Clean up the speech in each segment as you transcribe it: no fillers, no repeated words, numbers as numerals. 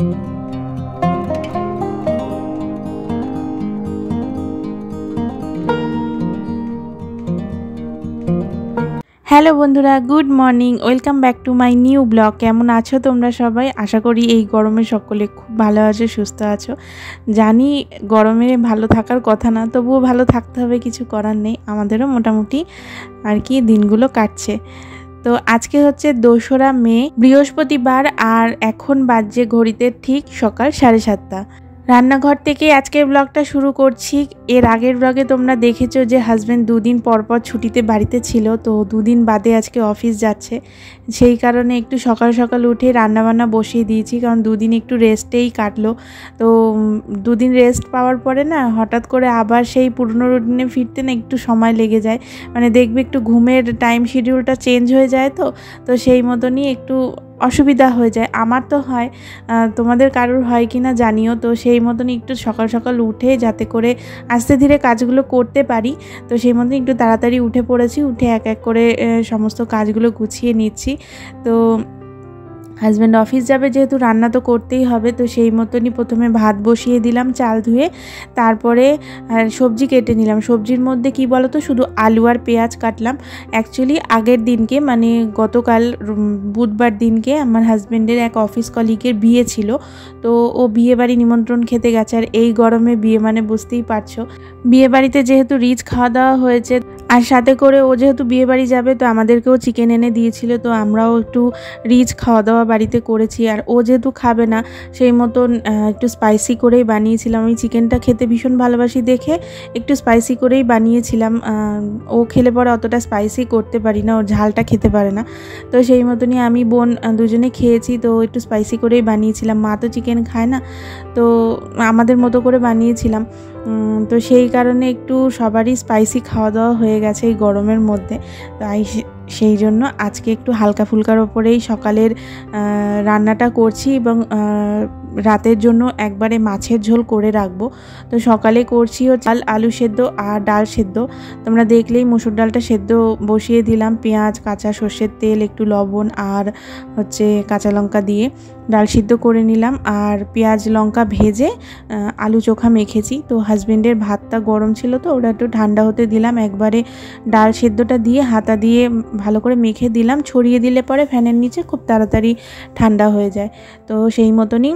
Hello বন্ধুরা, good morning, welcome back to my new blog. কেমন আছো তোমরা সবাই? আশা করি এই গরমে সকলে খুব ভালো আছো, সুস্থ আছো। জানি গরমে ভালো থাকার কথা না, তবুও ভালো থাকতে হবে, কিছু করার নেই। আমাদেরও মোটামুটি আর কি দিনগুলো কাটছে। তো আজকে হচ্ছে 2রা মে, বৃহস্পতিবার, আর এখন বাজে ঘড়িতে ঠিক সকাল 7:30। রান্নাঘর থেকে আজকের ব্লগটা শুরু করছি। এর আগের ব্লগে তোমরা দেখেছো যে হাজব্যান্ড 2 দিন পর ছুটিতে বাড়িতে ছিল, তো 2 দিন বাদে আজকে অফিস যাচ্ছে। সেই কারণে একটু সকাল সকাল উঠে রান্নাবান্না বসিয়ে দিয়েছি, কারণ 2 দিন একটু রেস্টেই কাটলো। তো 2 দিন রেস্ট পাওয়ার পরে না হঠাৎ করে আবার সেই পুরনো রুটিনে ফিরতে না একটু সময় লেগে যায়। মানে দেখবে একটু ঘুমের টাইম শিডিউলটা চেঞ্জ হয়ে যায়, তো সেই মতনই একটু অসুবিধা হয়ে যায়। আমার তো হয়, তোমাদের কারোর হয় কি না জানিও। তো সেই মতনই একটু সকাল সকাল উঠে যাতে করে আস্তে ধীরে কাজগুলো করতে পারি, তো সেই মতন একটু তাড়াতাড়ি উঠে পড়েছি। উঠে এক এক করে সমস্ত কাজগুলো গুছিয়ে নিচ্ছি। তো হাজব্যান্ড অফিস যাবে যেহেতু রান্না তো করতেই হবে, তো সেই মতনই প্রথমে ভাত বসিয়ে দিলাম চাল ধুয়ে, তারপরে সবজি কেটে নিলাম। সবজির মধ্যে কি বলো তো, শুধু আলু আর পেঁয়াজ কাটলাম। অ্যাকচুয়ালি আগের দিনকে মানে গতকাল বুধবার দিনকে আমার হাজব্যান্ডের এক অফিস কলিগের বিয়ে ছিল, তো ও বিয়ে বাড়ি নিমন্ত্রণ খেতে গেছে। আর এই গরমে বিয়ে মানে বুঝতেই পারছো, বিয়ে বাড়িতে যেহেতু রিচ খাওয়া দাওয়া হয়েছে, আর সাথে করে ও যেহেতু বিয়ে বাড়ি যাবে তো আমাদেরকেও চিকেন এনে দিয়েছিল, তো আমরাও একটু রিচ খাওয়া দাওয়া বাড়িতে করেছি। আর ও যেহেতু খাবে না, সেই মতন একটু স্পাইসি করেই বানিয়েছিলাম। আমি চিকেনটা খেতে ভীষণ ভালোবাসি দেখে একটু স্পাইসি করেই বানিয়েছিলাম। ও খেলে পরে অতটা স্পাইসি করতে পারি না, ওর ঝালটা খেতে পারে না, তো সেই মতনই আমি বোন দুজনে খেয়েছি। তো একটু স্পাইসি করেই বানিয়েছিলাম, মা তো চিকেন খায় না, তো আমাদের মতো করে বানিয়েছিলাম। তো সেই কারণে একটু সবারই স্পাইসি খাওয়া দাওয়া হয়ে গেছে এই গরমের মধ্যে। তাই সেই জন্য আজকে একটু হালকা ফুলকার ওপরেই সকালের রান্নাটা করছি, এবং রাতের জন্য একবারে মাছের ঝোল করে রাখবো। তো সকালে করছি হচ্ছে আলু সেদ্ধ আর ডাল সেদ্ধ। তোমরা দেখলেই মুসুর ডালটা সেদ্ধ বসিয়ে দিলাম, পেঁয়াজ, কাঁচা সর্ষের তেল, একটু লবণ আর হচ্ছে কাঁচা লঙ্কা দিয়ে ডাল সিদ্ধ করে নিলাম। আর পেঁয়াজ লঙ্কা ভেজে আলু চোখা মেখেছি। তো হাজবেন্ডের ভাতটা গরম ছিল, তো ওটা একটু ঠান্ডা হতে দিলাম। একবারে ডাল সেদ্ধটা দিয়ে হাতা দিয়ে ভালো করে মেখে দিলাম, ছড়িয়ে দিলে পরে ফ্যানের নিচে খুব তাড়াতাড়ি ঠান্ডা হয়ে যায়। তো সেই মতনই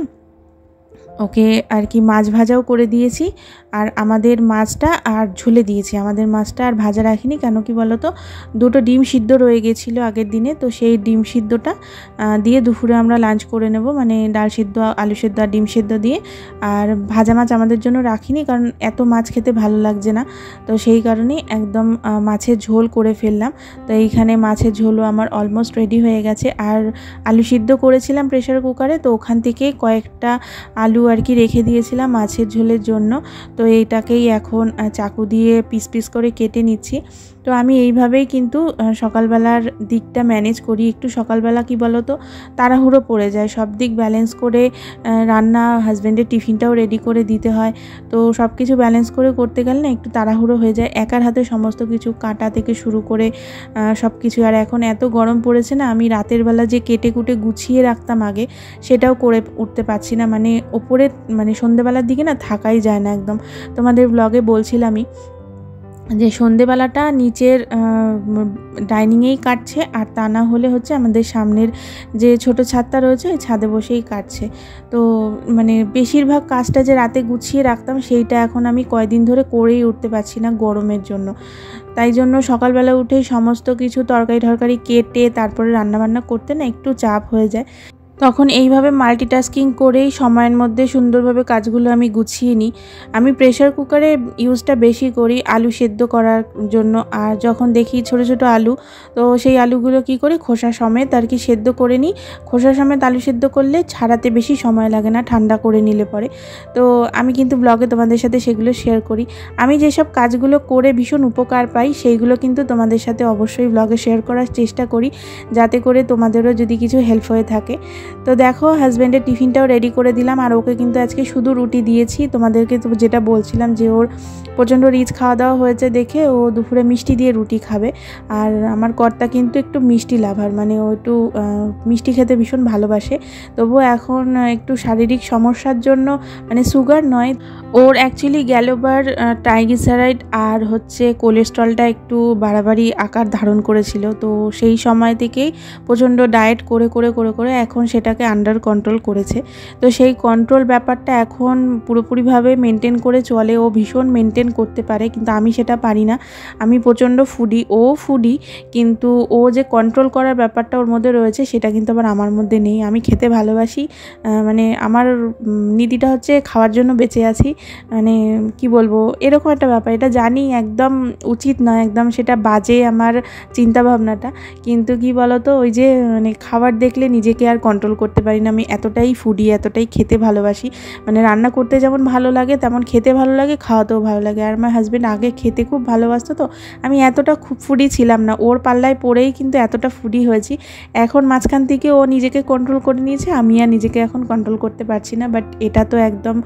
ওকে আর কি মাছ ভাজাও করে দিয়েছি। আর আমাদের মাছটা আর ঝুলে দিয়েছি, আমাদের মাছটা আর ভাজা রাখিনি, কেন কি বলো তো, 2টো ডিম সিদ্ধ রয়ে গেছিলো আগের দিনে, তো সেই ডিম সিদ্ধটা দিয়ে দুপুরে আমরা লাঞ্চ করে নেব, মানে ডাল সিদ্ধ, আলু সিদ্ধ আর ডিম সিদ্ধ দিয়ে। আর ভাজা মাছ আমাদের জন্য রাখিনি, কারণ এত মাছ খেতে ভালো লাগছে না, তো সেই কারণেই একদম মাছের ঝোল করে ফেললাম। তো এইখানে মাছের ঝোলও আমার অলমোস্ট রেডি হয়ে গেছে। আর আলু সিদ্ধ করেছিলাম প্রেশার কুকারে, তো ওখান থেকে কয়েকটা আলু আর কি রেখে দিয়েছিলাম মাছের ঝোলের জন্য। তো এইটাকেই এখন চাকু দিয়ে পিস পিস করে কেটে নিচ্ছি। তো আমি এইভাবেই কিন্তু সকালবেলার দিকটা ম্যানেজ করি। একটু সকালবেলা কি বলো তো, তাড়াহুড়ো পড়ে যায়, সব দিক ব্যালেন্স করে রান্না, হাজব্যান্ডের টিফিনটাও রেডি করে দিতে হয়। তো সব কিছু ব্যালেন্স করে করতে গেলে না একটু তাড়াহুড়ো হয়ে যায়, একার হাতে সমস্ত কিছু কাটা থেকে শুরু করে সব কিছু। আর এখন এত গরম পড়েছে না, আমি রাতের বেলা যে কেটে কুটে গুছিয়ে রাখতাম আগে, সেটাও করে উঠতে পারছি না। মানে ওপরে মানে সন্ধ্যেবেলার দিকে না থাকাই যায় না একদম। তোমাদের ব্লগে বলছিলামই যে সন্ধেবেলাটা নিচের ডাইনিংয়েই কাটছে, আর তা না হলে হচ্ছে আমাদের সামনের যে ছোট ছাদটা রয়েছে ওই ছাদে বসেই কাটছে। তো মানে বেশিরভাগ কাজটা যে রাতে গুছিয়ে রাখতাম, সেইটা এখন আমি কয়দিন ধরে করেই উঠতে পারছি না গরমের জন্য। তাই জন্য সকালবেলা উঠেই সমস্ত কিছু তরকারি কেটে তারপরে রান্নাবান্না করতে না একটু চাপ হয়ে যায়। তখন এইভাবে মাল্টিটাস্কিং করেই সময়ের মধ্যে সুন্দরভাবে কাজগুলো আমি গুছিয়ে নিই। আমি প্রেশার কুকারে ইউজটা বেশি করি আলু সেদ্ধ করার জন্য। আর যখন দেখি ছোট ছোট আলু, তো সেই আলুগুলো কি করি খোসা সমেত আর কি সেদ্ধ করে নিই। খোসা সমেত আলু সেদ্ধ করলে ছাড়াতে বেশি সময় লাগে না, ঠান্ডা করে নিলে পরে। তো আমি কিন্তু ব্লগে তোমাদের সাথে সেগুলো শেয়ার করি। আমি যেসব কাজগুলো করে ভীষণ উপকার পাই, সেইগুলো কিন্তু তোমাদের সাথে অবশ্যই ব্লগে শেয়ার করার চেষ্টা করি, যাতে করে তোমাদেরও যদি কিছু হেল্প হয়ে থাকে। তো দেখো হাজব্যান্ডের টিফিনটাও রেডি করে দিলাম, আর ওকে কিন্তু আজকে শুধু রুটি দিয়েছি। তোমাদেরকে তো যেটা বলছিলাম যে ওর প্রচণ্ড রিচ খাওয়া দাওয়া হয়েছে দেখে ও দুপুরে মিষ্টি দিয়ে রুটি খাবে। আর আমার কর্তা কিন্তু একটু মিষ্টি লাভার, মানে ও একটু মিষ্টি খেতে ভীষণ ভালোবাসে। তবুও এখন একটু শারীরিক সমস্যার জন্য, মানে সুগার নয়, ওর অ্যাকচুয়ালি গ্যালোবার ট্রাইগ্লিসারাইড আর হচ্ছে কোলেস্ট্রলটা একটু বাড়াবাড়ি আকার ধারণ করেছিল। তো সেই সময় থেকেই প্রচণ্ড ডায়েট করে করে করে করে এখন সেটাকে আন্ডার কন্ট্রোল করেছে। তো সেই কন্ট্রোল ব্যাপারটা এখন পুরোপুরিভাবে মেনটেন করে চলে। ও ভীষণ মেনটেন করতে পারে, কিন্তু আমি সেটা পারি না। আমি প্রচণ্ড ফুডি, ও ফুডি, কিন্তু ও যে কন্ট্রোল করার ব্যাপারটা ওর মধ্যে রয়েছে সেটা কিন্তু আবার আমার মধ্যে নেই। আমি খেতে ভালোবাসি, মানে আমার নীতিটা হচ্ছে খাওয়ার জন্য বেঁচে আছি, মানে কি বলবো, এরকম একটা ব্যাপার। এটা জানি একদম উচিত নয়, একদম সেটা বাজে আমার চিন্তাভাবনাটা, কিন্তু কি বলতো, ওই যে মানে খাবার দেখলে নিজেকে আর কন্ট্রোল করতে পারি না। আমি এতটাই ফুডি, এতটাই খেতে ভালোবাসি, মানে রান্না করতে যেমন ভালো লাগে তেমন খেতে ভালো লাগে, খাওয়াতেও ভালো লাগে। আর আমার হাজব্যান্ড আগে খেতে খুব ভালোবাসতো, তো আমি এতটা খুব ফুডি ছিলাম না। ওর পাল্লায় পড়েই কিন্তু এতটা ফুডি হয়েছি। এখন মাঝখান থেকে ও নিজেকে কন্ট্রোল করে নিয়েছে, আমি আর নিজেকে এখন কন্ট্রোল করতে পারছি না। বাট এটা তো একদম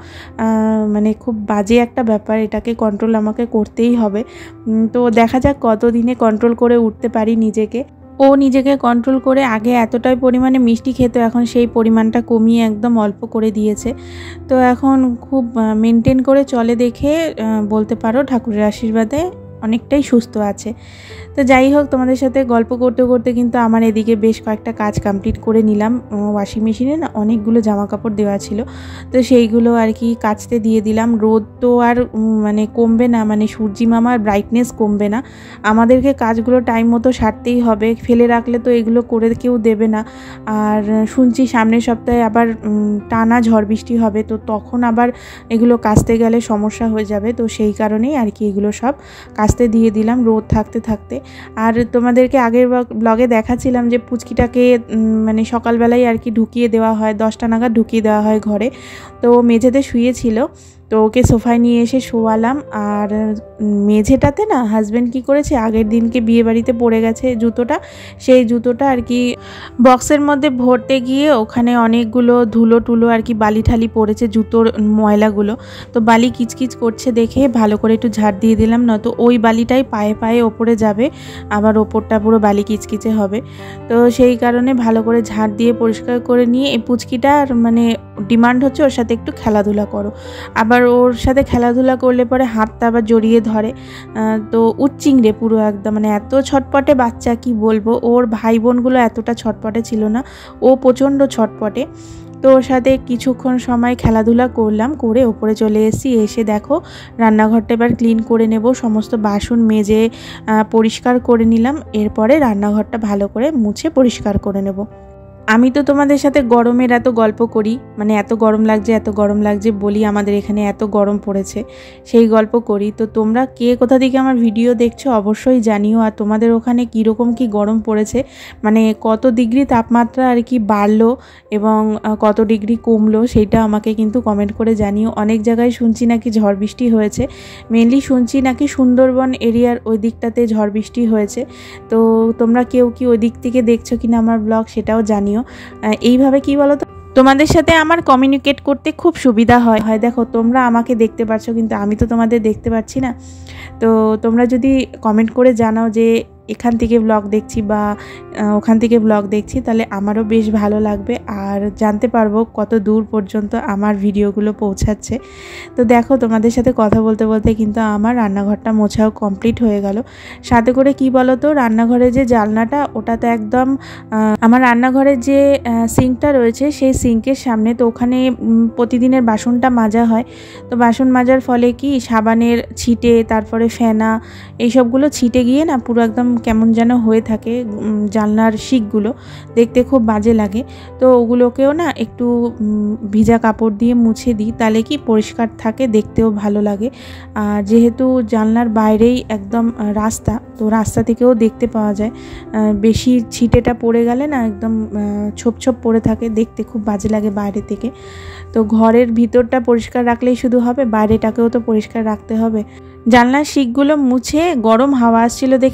মানে খুব বাজে একটা ব্যাপার, এটাকে কন্ট্রোল আমাকে করতেই হবে। তো দেখা যাক কতদিনে কন্ট্রোল করে উঠতে পারি নিজেকে। ও নিজেকে কন্ট্রোল করে আগে এতটাই পরিমাণে মিষ্টি খেত, এখন সেই পরিমাণটা কমিয়ে একদম অল্প করে দিয়েছে। তো এখন খুব মেনটেন করে চলে দেখে বলতে পারো ঠাকুরের আশীর্বাদে অনেকটাই সুস্থ আছে। তো যাই হোক, তোমাদের সাথে গল্প করতে করতে কিন্তু আমার এদিকে বেশ কয়েকটা কাজ কমপ্লিট করে নিলাম। ওয়াশিং মেশিনে না অনেকগুলো জামা কাপড় দেওয়া ছিল, তো সেইগুলো আর কি কাচতে দিয়ে দিলাম। রোদ তো আর মানে কমবে না, মানে সূর্যি মামার ব্রাইটনেস কমবে না, আমাদেরকে কাজগুলো টাইম মতো সারতেই হবে। ফেলে রাখলে তো এগুলো করে কেউ দেবে না। আর শুনছি সামনের সপ্তাহে আবার টানা ঝড় বৃষ্টি হবে, তো তখন আবার এগুলো কাচতে গেলে সমস্যা হয়ে যাবে। তো সেই কারণেই আর কি এগুলো সব কাচতে দিয়ে দিলাম রোদ থাকতে থাকতে। আর তোমাদেরকে আগের ব্লগে দেখাচ্ছিলাম যে পুচকিটাকে মানে সকালবেলায় আর কি ঢুকিয়ে দেওয়া হয়, 10টা নাগাদ ঢুকিয়ে দেওয়া হয় ঘরে। তো মেঝেতে শুয়েছিল, তো ওকে সোফায় নিয়ে এসে শোয়ালাম। আর মেঝেটাতে না হাজব্যান্ড কি করেছে, আগের দিনকে বিয়ে বাড়িতে পড়ে গেছে জুতোটা, সেই জুতোটা আর কি বক্সের মধ্যে ভরতে গিয়ে ওখানে অনেকগুলো ধুলো টুলো আর কি বালি ঠালি পড়েছে, জুতোর ময়লাগুলো। তো বালি কিচকিচ করছে দেখে ভালো করে একটু ঝাড় দিয়ে দিলাম, নয়তো ওই বালিটাই পায়ে পায়ে ওপরে যাবে, আবার ওপরটা পুরো বালি কিচকিচে হবে। তো সেই কারণে ভালো করে ঝাড় দিয়ে পরিষ্কার করে নিয়ে এই পুচকিটার মানে ডিমান্ড হচ্ছে ওর সাথে একটু খেলাধুলা করো। আবার ওর সাথে খেলাধুলা করলে পরে হাতটা আবার জড়িয়ে ধরে, তো উচ্চিংড়ে পুরো একদম, মানে এত ছটপটে বাচ্চা কি বলবো। ওর ভাই বোনগুলো এতটা ছটপটে ছিল না, ও প্রচণ্ড ছটপটে। তো ওর সাথে কিছুক্ষণ সময় খেলাধুলা করলাম, করে ওপরে চলে এসেছি। এসে দেখো রান্নাঘরটা এবার ক্লিন করে নেব, সমস্ত বাসন মেজে পরিষ্কার করে নিলাম। এরপরে রান্নাঘরটা ভালো করে মুছে পরিষ্কার করে নেব। আমি তো তোমাদের সাথে গরমের এত গল্প করি, মানে এত গরম লাগছে এত গরম লাগছে বলি, আমাদের এখানে এত গরম পড়েছে সেই গল্প করি। তো তোমরা কে কোথা থেকে আমার ভিডিও দেখছো অবশ্যই জানিও, আর তোমাদের ওখানে কীরকম কি গরম পড়েছে, মানে কত ডিগ্রি তাপমাত্রা আর কি বাড়লো এবং কত ডিগ্রি কমলো সেইটা আমাকে কিন্তু কমেন্ট করে জানিও। অনেক জায়গায় শুনছি নাকি ঝড় বৃষ্টি হয়েছে, মেনলি শুনছি নাকি সুন্দরবন এরিয়ার ওই দিকটাতে ঝড় বৃষ্টি হয়েছে। তো তোমরা কেউ কি ওই দিক থেকে দেখছো কিনা আমার ব্লগ সেটাও জানিও। এইভাবে কি বলো তো, তোমাদের সাথে আমার কমিউনিকেট করতে খুব সুবিধা হয়। দেখো তোমরা আমাকে দেখতে পাচ্ছ, কিন্তু আমি তো তোমাদের দেখতে পাচ্ছি না। তো তোমরা যদি কমেন্ট করে জানাও যে এখান থেকে ব্লগ দেখছি বা ওখান থেকে ব্লগ দেখছি, তাহলে আমারও বেশ ভালো লাগবে, আর জানতে পারবো কত দূর পর্যন্ত আমার ভিডিওগুলো পৌঁছাচ্ছে। তো দেখো তোমাদের সাথে কথা বলতে বলতে কিন্তু আমার রান্নাঘরটা মোছাও কমপ্লিট হয়ে গেল। সাথে করে কি বলো তো, রান্নাঘরের যে জানলাটা ওটা তো একদম আমার রান্নাঘরের যে সিঙ্কটা রয়েছে সেই সিঙ্কের সামনে, তো ওখানে প্রতিদিনের বাসনটা মাজা হয়। তো বাসন মাজার ফলে কি সাবানের ছিটে, তারপরে ফেনা, এইসবগুলো ছিটে গিয়ে না পুরো একদম কেমন যেন হয়ে থাকে জানলার শিকগুলো, দেখতে খুব বাজে লাগে। তো ওগুলোকেও না একটু ভিজা কাপড় দিয়ে মুছে দিই, তাহলে কি পরিষ্কার থাকে, দেখতেও ভালো লাগে। আর যেহেতু জানলার বাইরেই একদম রাস্তা, তো রাস্তা থেকেও দেখতে পাওয়া যায়। বেশি ছিটেটা পড়ে গেলে না একদম ছোপ ছোপ পড়ে থাকে, দেখতে খুব বাজে লাগে বাইরে থেকে। তো ঘরের ভিতরটা পরিষ্কার রাখলেই শুধু হবে, বাইরেটাকেও তো পরিষ্কার রাখতে হবে। জানলার শিকগুলো মুছে গরম হাওয়া আসছিল দেখে একবারে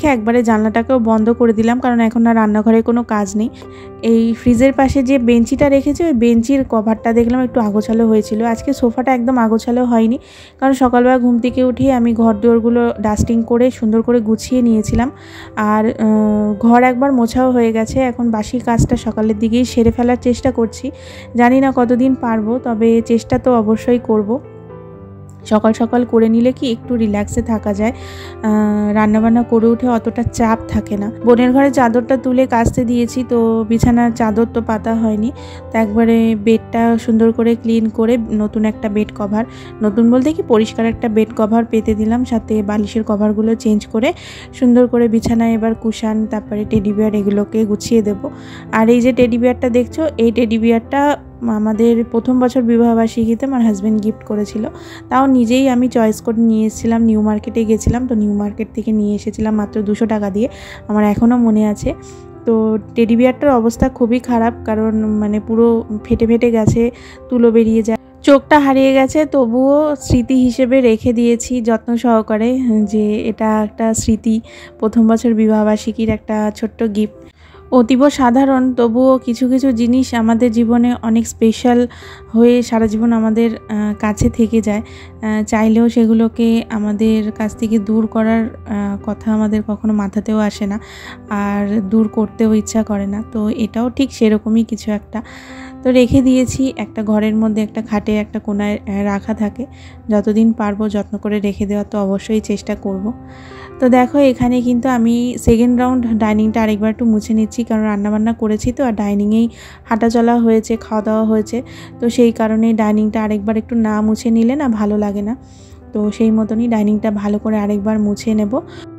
জানলাটাকেও বন্ধ করে দিলাম, কারণ এখন আর রান্নাঘরে কোনো কাজ নেই। এই ফ্রিজের পাশে যে বেঞ্চিটা রেখেছে ওই বেঞ্চির কভারটা দেখলাম একটু আগোছালো হয়েছিল। আজকে সোফাটা একদম আগোছালো হয়নি, কারণ সকালবেলা ঘুম থেকে উঠে আমি ঘর দুয়ারগুলো ডাস্টিং করে সুন্দর করে গুছিয়ে নিয়েছিলাম। আর ঘর একবার মোছাও হয়ে গেছে। এখন বাসি কাজটা সকালের দিকেই সেরে ফেলার চেষ্টা করছি। জানি না কতদিন পারবো, তবে চেষ্টা তো অবশ্যই করব। সকাল সকাল করে নিলে কি একটু রিল্যাক্সে থাকা যায়, রান্নাবান্না করে উঠে অতটা চাপ থাকে না। বোনের ঘরে চাদরটা তুলে কাচতে দিয়েছি, তো বিছানার চাদর তো পাতা হয়নি, তো একবারে বেডটা সুন্দর করে ক্লিন করে নতুন একটা বেড কভার, নতুন বলতে কি পরিষ্কার একটা বেড কভার পেতে দিলাম, সাথে বালিশের কভারগুলো চেঞ্জ করে সুন্দর করে বিছানায় এবার কুশান তারপরে টেডি বিয়ার এগুলোকে গুছিয়ে দেব। আর এই যে টেডি বিয়ারটা দেখছো, এই টেডি বিয়ারটা আমাদের প্রথম বছর বিবাহবার্ষিকীতে আমার হাজব্যান্ড গিফট করেছিল। তাও নিজেই আমি চয়েস করে নিয়ে এসেছিলাম, নিউ মার্কেটে গেছিলাম, তো নিউ মার্কেট থেকে নিয়ে এসেছিলাম মাত্র 200 টাকা দিয়ে, আমার এখনও মনে আছে। তো টেডি বিয়ারটার অবস্থা খুবই খারাপ, কারণ মানে পুরো ফেটে ফেটে গেছে, তুলো বেরিয়ে যায়, চোখটা হারিয়ে গেছে, তবুও স্মৃতি হিসেবে রেখে দিয়েছি যত্ন সহকারে, যে এটা একটা স্মৃতি, প্রথম বছর বিবাহবার্ষিকীর একটা ছোট্ট গিফট। অতীব সাধারণ, তবুও কিছু কিছু জিনিস আমাদের জীবনে অনেক স্পেশাল হয়ে সারা জীবন আমাদের কাছে থেকে যায়। চাইলেও সেগুলোকে আমাদের কাছ থেকে দূর করার কথা আমাদের কখনো মাথাতেও আসে না, আর দূর করতেও ইচ্ছা করে না। তো এটাও ঠিক সেরকমই কিছু একটা। তো রেখে দিয়েছি একটা ঘরের মধ্যে, একটা খাটে একটা কোনায় রাখা থাকে, যতদিন পারবো যত্ন করে রেখে দেওয়ার তো অবশ্যই চেষ্টা করব। তো দেখো এখানে কিন্তু আমি সেকেন্ড রাউন্ড ডাইনিংটা আরেকবার একটু মুছে নিচ্ছি, কারণ রান্নাবান্না করেছি তো, আর ডাইনিংয়েই হাঁটা চলা হয়েছে, খাওয়া দাওয়া হয়েছে, তো সেই কারণে ডাইনিংটা আরেকবার একটু না মুছে নিলে না ভালো লাগে না। তো সেই মতনই ডাইনিংটা ভালো করে আরেকবার মুছে নেব।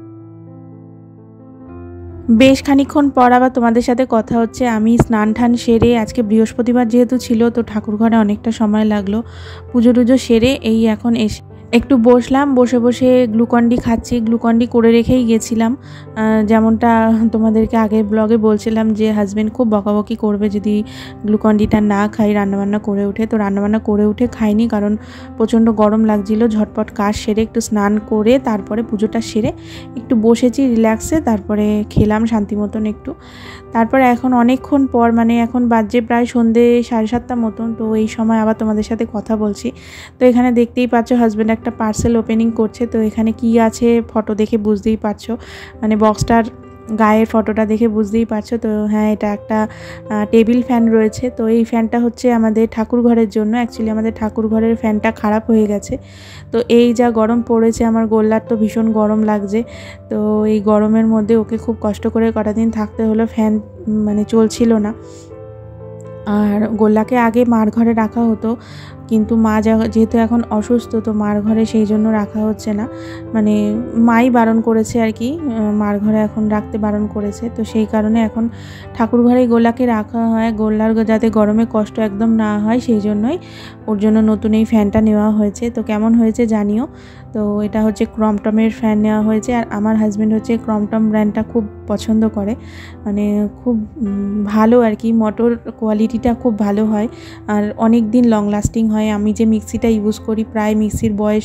বেশ খানিকক্ষণ পর আবার তোমাদের সাথে কথা হচ্ছে। আমি স্নান টান সেরে, আজকে বৃহস্পতিবার যেহেতু ছিল, তো ঠাকুর ঘরে অনেকটা সময় লাগলো, পুজো টুজো সেরে এই এখন এসে একটু বসলাম, বসে বসে গ্লুকন-ডি খাচ্ছি। গ্লুকন-ডি করে রেখেই গেছিলাম, যেমনটা তোমাদেরকে আগের ব্লগে বলছিলাম যে হাজব্যান্ড খুব বকাবকি করবে যদি গ্লুকন-ডিটা না খাই রান্নাবান্না করে উঠে। তো রান্নাবান্না করে উঠে খাইনি, কারণ প্রচণ্ড গরম লাগছিল। ঝটপট কাজ সেরে একটু স্নান করে তারপরে পুজোটা সেরে একটু বসেছি রিল্যাক্সে, তারপরে খেলাম শান্তি মতন একটু। তারপরে এখন অনেকক্ষণ পর, মানে এখন বাজে প্রায় সন্ধ্যে 7:30 মতন, তো এই সময় আবার তোমাদের সাথে কথা বলছি। তো এখানে দেখতেই পাচ্ছ হাজব্যান্ড একটা পার্সেল ওপেনিং করছে। তো এখানে কি আছে ফটো দেখে বুঝতেই পারছো, মানে বক্সটার গায়ের ফটোটা দেখে বুঝতেই পারছো। তো হ্যাঁ, এটা একটা টেবিল ফ্যান রয়েছে। তো এই ফ্যানটা হচ্ছে আমাদের ঠাকুর ঘরের জন্য। অ্যাকচুয়ালি আমাদের ঠাকুর ঘরের ফ্যানটা খারাপ হয়ে গেছে। তো এই যা গরম পড়েছে, আমার গোল্লার তো ভীষণ গরম লাগছে। তো এই গরমের মধ্যে ওকে খুব কষ্ট করে কটা দিন থাকতে হলো, ফ্যান মানে চলছিল না। আর গোল্লাকে আগে মার ঘরে রাখা হতো, কিন্তু মা যেহেতু এখন অসুস্থ, তো মার ঘরে সেই জন্য রাখা হচ্ছে না, মানে মাই বারণ করেছে আর কি, মার ঘরে এখন রাখতে বারণ করেছে। তো সেই কারণে এখন ঠাকুর ঘরেই গোল্লাকে রাখা হয়, গোল্লার যাতে গরমে কষ্ট একদম না হয়, সেই জন্যই ওর জন্য নতুন এই ফ্যানটা নেওয়া হয়েছে। তো কেমন হয়েছে জানিও। তো এটা হচ্ছে ক্রমটমের ফ্যান নেওয়া হয়েছে, আর আমার হাজব্যান্ড হচ্ছে ক্রমটম ব্র্যান্ডটা খুব পছন্দ করে, মানে খুব ভালো আর কি, মোটর কোয়ালিটিটা খুব ভালো হয় আর অনেক দিন লং লাস্টিং হয়। আমি যে মিক্সিটা ইউজ করি, প্রায় মিক্সির বয়স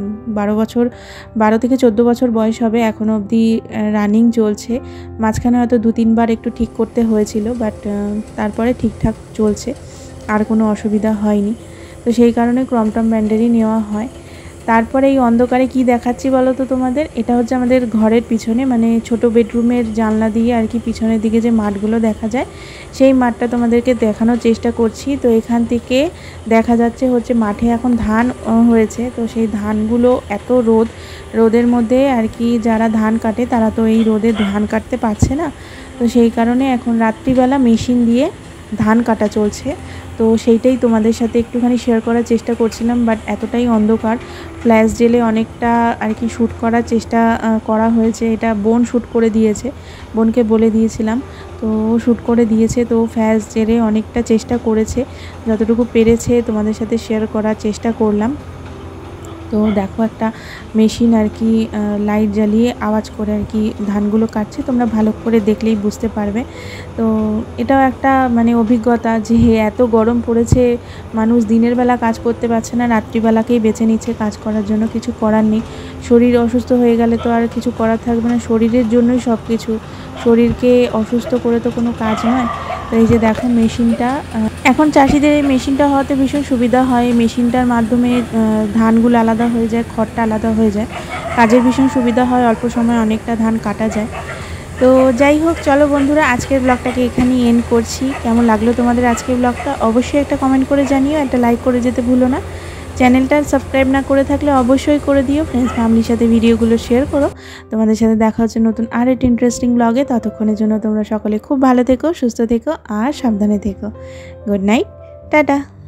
12 থেকে 14 বছর বয়স হবে, এখনও অবধি রানিং চলছে। মাঝখানে হয়তো 2-3 বার একটু ঠিক করতে হয়েছিল, বাট তারপরে ঠিকঠাক চলছে, আর কোনো অসুবিধা হয়নি। তো সেই কারণে ক্রমটম ব্র্যান্ডেরই নেওয়া হয়। তারপরে এই অন্ধকারে কি দেখাচ্ছি বলো তো তোমাদের, এটা হচ্ছে আমাদের ঘরের পিছনে, মানে ছোট বেডরুমের জানলা দিয়ে আর কি পিছনের দিকে যে মাঠগুলো দেখা যায়, সেই মাঠটা তোমাদেরকে দেখানোর চেষ্টা করছি। তো এখান থেকে দেখা যাচ্ছে হচ্ছে মাঠে এখন ধান হয়েছে। তো সেই ধানগুলো এত রোদের মধ্যে আর কি যারা ধান কাটে তারা তো এই রোদে ধান কাটতে পারছে না। তো সেই কারণে এখন রাত্রিবেলা মেশিন দিয়ে ধান কাটা চলছে। তো সেইটাই তোমাদের সাথে একটুখানি শেয়ার করার চেষ্টা করছিলাম, বাট এতটাই অন্ধকার, ফ্ল্যাশ জেলে অনেকটা আর কি শ্যুট করার চেষ্টা করা হয়েছে। এটা বোন শ্যুট করে দিয়েছে, বোনকে বলে দিয়েছিলাম, তো শ্যুট করে দিয়েছে। তো ফ্ল্যাশ জেলে অনেকটা চেষ্টা করেছে, যতটুকু পেরেছে তোমাদের সাথে শেয়ার করার চেষ্টা করলাম। তো দেখো একটা মেশিন আর কি লাইট জ্বালিয়ে আওয়াজ করে আর কি ধানগুলো কাটছে, তোমরা ভালো করে দেখলেই বুঝতে পারবে। তো এটাও একটা মানে অভিজ্ঞতা যে এত গরম পড়েছে, মানুষ দিনের বেলা কাজ করতে পারছে না, রাত্রিবেলাকেই বেছে নিচ্ছে কাজ করার জন্য। কিছু করার নেই, শরীর অসুস্থ হয়ে গেলে তো আর কিছু করার থাকবে না, শরীরের জন্যই সব কিছু, শরীরকে অসুস্থ করে তো কোনো কাজ নয়। তো এই যে দেখো মেশিনটা, এখন চাষিদের এই মেশিনটা হওয়াতে ভীষণ সুবিধা হয়। মেশিনটার মাধ্যমে ধানগুলো আলাদা হয়ে যায়, খড়টা আলাদা হয়ে যায়, কাজের ভীষণ সুবিধা হয়, অল্প সময়ে অনেকটা ধান কাটা যায়। তো যাই হোক, চলো বন্ধুরা, আজকের ব্লগটাকে এখানেই এন্ড করছি। কেমন লাগলো তোমাদের আজকের ব্লগটা অবশ্যই একটা কমেন্ট করে জানিও, একটা লাইক করে যেতে ভুলো না। চ্যানেলটা সাবস্ক্রাইব না করে থাকলে অবশ্যই করে দিও, ফ্রেন্ডস ফ্যামিলির সাথে ভিডিওগুলো শেয়ার করো। তোমাদের সাথে দেখা হচ্ছে নতুন আর একটা ইন্টারেস্টিং ব্লগে। ততক্ষণের জন্য তোমরা সকলে খুব ভালো থেকো, সুস্থ থেকো আর সাবধানে থেকো। Good night, tata.